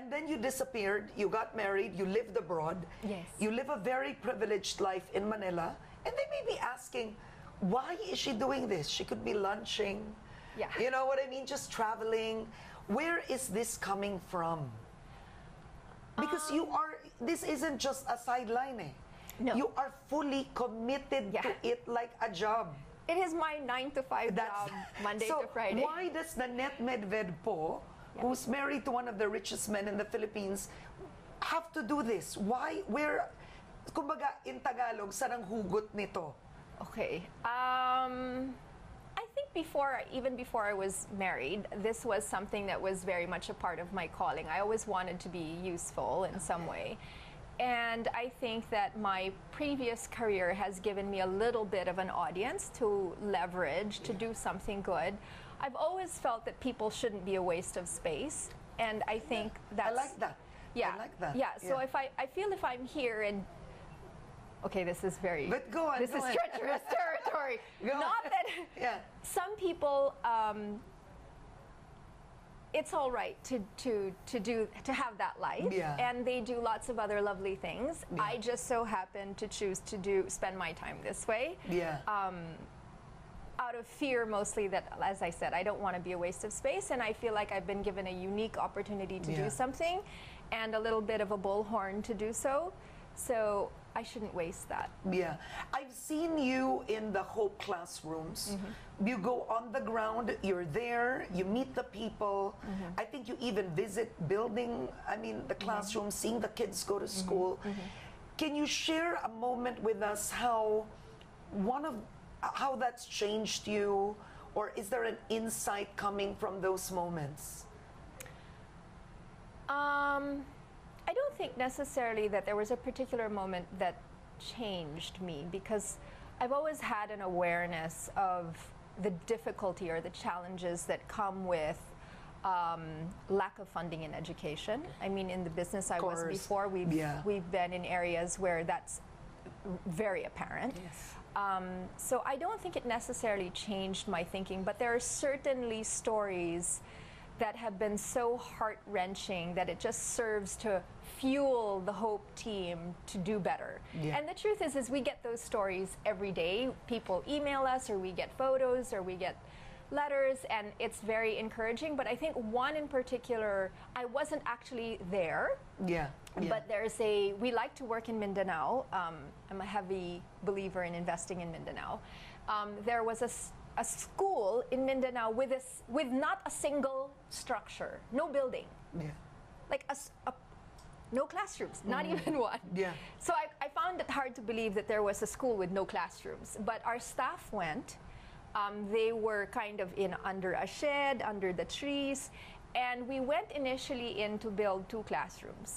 And then you disappeared, you got married, you lived abroad. Yes. You live a very privileged life in Manila. And they may be asking, why is she doing this? She could be lunching. Yeah. You know what I mean? Just traveling. Where is this coming from? Because this isn't just a sideline eh. No. You are fully committed to it like a job. It is my 9 to 5 job, Monday to Friday. So why does Nanette Medved po, who's married to one of the richest men in the Philippines, have to do this? Why? Where, kumbaga, in Tagalog, saan ang hugot nito? Okay. I think even before I was married, this was something that was very much a part of my calling. I always wanted to be useful in some way. And I think that my previous career has given me a little bit of an audience to leverage to do something good. I've always felt that people shouldn't be a waste of space. And I think that's... I like that. Yeah. I like that. Yeah. So if I feel if I'm here and... Okay, this is very... But go on, This is treacherous territory. Not that... Yeah. Some people... it's all right to have that life, and they do lots of other lovely things. I just so happen to choose to spend my time this way. Out of fear mostly that, as I said, I don't want to be a waste of space, and I feel like I've been given a unique opportunity to do something, and a little bit of a bullhorn to do so. So I shouldn't waste that. Yeah. I've seen you in the Hope classrooms. You go on the ground, you're there, you meet the people. I think you even visit the classrooms, seeing the kids go to school. Can you share a moment with us how that's changed you, or is there an insight coming from those moments? I don't think necessarily that there was a particular moment that changed me, because I've always had an awareness of the difficulty or the challenges that come with lack of funding in education. I mean, in the business I was before, we've been in areas where that's very apparent. So I don't think it necessarily changed my thinking, but there are certainly stories that have been so heart-wrenching that it just serves to fuel the Hope team to do better. And the truth is we get those stories every day. People email us, or we get photos, or we get letters, and it's very encouraging. But I think one in particular, I wasn't actually there. But we like to work in Mindanao. I'm a heavy believer in investing in Mindanao. There was a school in Mindanao with not a single structure, no building, like no classrooms, not even one. So I found it hard to believe that there was a school with no classrooms. But our staff went. They were kind of under a shed, under the trees, and we went initially in to build 2 classrooms.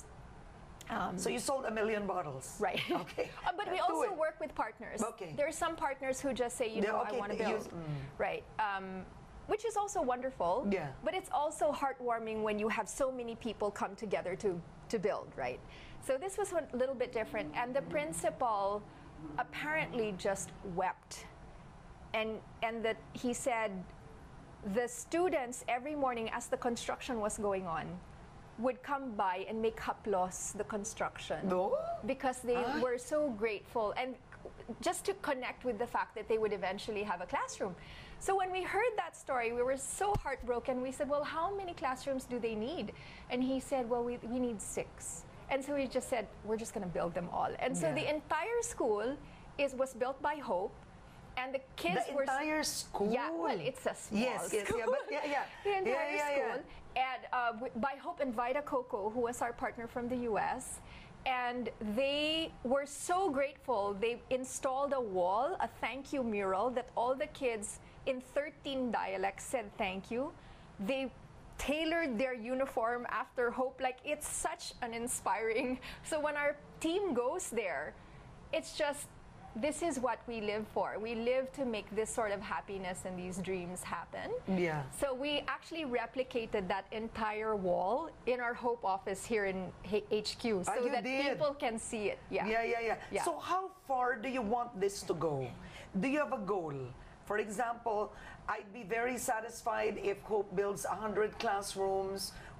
So you sold 1 million bottles, right? Okay. But we also work with partners. There are some partners who just say, I want to build, right? Which is also wonderful. But it's also heartwarming when you have so many people come together to build, right? So this was a little bit different, and the principal apparently just wept, and that he said the students every morning as the construction was going on would come by and make haplos the construction because they were so grateful, and just to connect with the fact that they would eventually have a classroom. So when we heard that story, we were so heartbroken. We said, well, how many classrooms do they need? And he said, well, we need 6. And so we just said, we're just going to build them all. And so the entire school was built by Hope. And the kids were... The entire school? Yeah, well, it's a small school. The entire school. And by Hope and Vita Coco, who was our partner from the U.S., and they were so grateful. They installed a wall, a thank you mural, that all the kids in 13 dialects said thank you. They tailored their uniform after Hope. Like, it's such an inspiring... So when our team goes there, it's just... This is what we live for. We live to make this sort of happiness and these dreams happen. So we actually replicated that entire wall in our Hope office here in HQ so that people can see it. So how far do you want this to go? Do you have a goal? For example, I'd be very satisfied if Hope builds 100 classrooms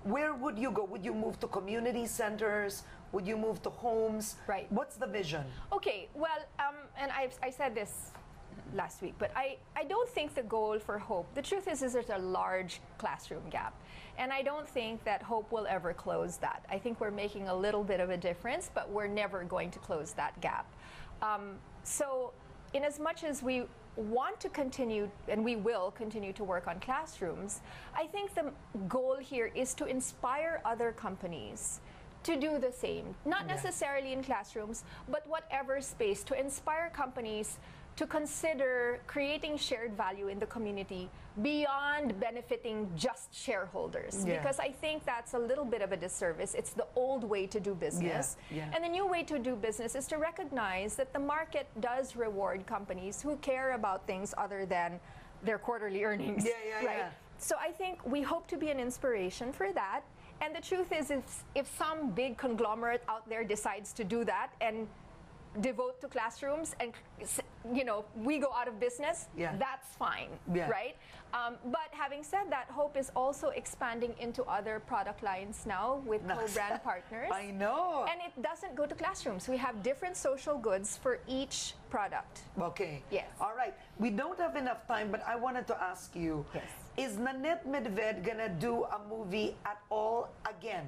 where would you go? Would you move to community centers? Would you move to homes? Right. What's the vision? Okay, well, and I said this last week, but I don't think the goal for Hope, the truth is there's a large classroom gap. And I don't think that Hope will ever close that. I think we're making a little bit of a difference, but we're never going to close that gap. So in as much as we want to continue, and we will continue to work on classrooms, I think the goal here is to inspire other companies to do the same, not necessarily in classrooms, but whatever space, to inspire companies to consider creating shared value in the community beyond benefiting just shareholders. Yeah. Because I think that's a little bit of a disservice. It's the old way to do business. Yeah. And the new way to do business is to recognize that the market does reward companies who care about things other than their quarterly earnings. Right? So I think we hope to be an inspiration for that. And the truth is, if some big conglomerate out there decides to do that and devote to classrooms and, you know, we go out of business, that's fine, right? But having said that, Hope is also expanding into other product lines now with co-brand partners. I know. And it doesn't go to classrooms. We have different social goods for each product. Okay. Yes. All right. We don't have enough time, but I wanted to ask you, is Nanette Medved gonna do a movie at all again?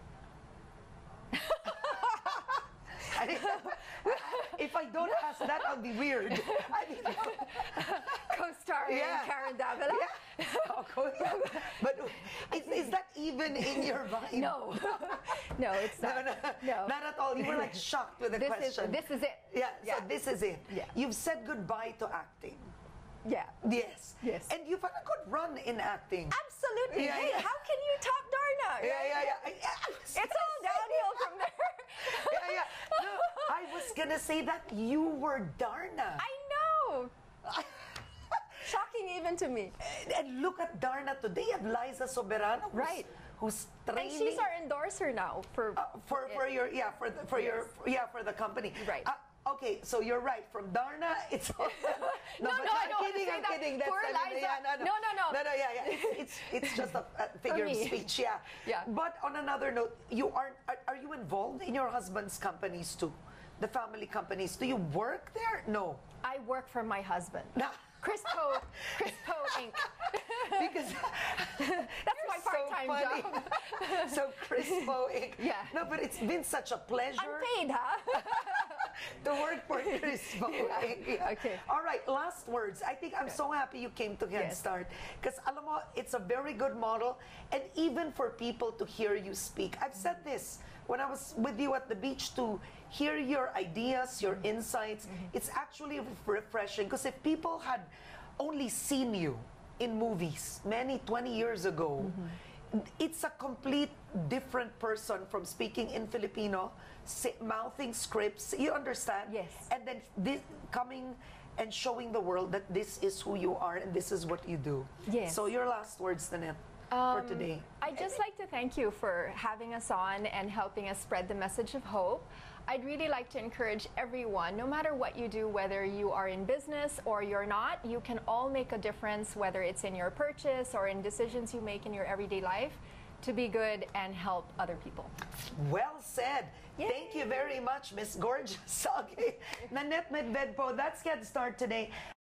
If I don't ask that, I'll be weird. Co-starring Karen Davila? But is that even in your mind? No. No, it's not. No. Not at all. You were like shocked with the question. This is it. Yeah, so this is it. Yeah. You've said goodbye to acting. Yeah. Yes. And you've had a good run in acting. Absolutely. Hey, how can you top Darna? Yeah. It's all downhill from there. No, I was gonna say that you were Darna. I know. Shocking even to me. And look at Darna today. You have Liza Soberano, who's training. And she's our endorser now for the company. Right. Okay, so you're right. From Darna, it's all. No, I don't kidding. want to say I'm kidding. that. Poor Liza. No. It's just a figure of speech. Yeah. But on another note, are you involved in your husband's companies too? The family companies. Do you work there? No. I work for my husband. Crispo Inc. Because that's my part-time job. So Crispo Inc. Yeah. No, but it's been such a pleasure. Unpaid, huh? To work for Crispo Inc. Okay. All right, last words. I think I'm so happy you came to Head Start. Because alam mo, it's a very good model. And even for people to hear you speak. I've said this when I was with you at the beach, to hear your ideas, your insights. It's actually refreshing, because if people had only seen you in movies 20 years ago, it's a complete different person from speaking in Filipino, mouthing scripts, you understand? Yes. And then this coming and showing the world that this is who you are and this is what you do. Yes. So your last words, Nanette, for today. I'd just like to thank you for having us on and helping us spread the message of hope. I'd really like to encourage everyone, no matter what you do, whether you are in business or you're not, you can all make a difference, whether it's in your purchase or in decisions you make in your everyday life, to be good and help other people. Well said. Yay. Thank you very much, Miss Gorgeous. Okay. Nanette Medved po, that's Head Start today.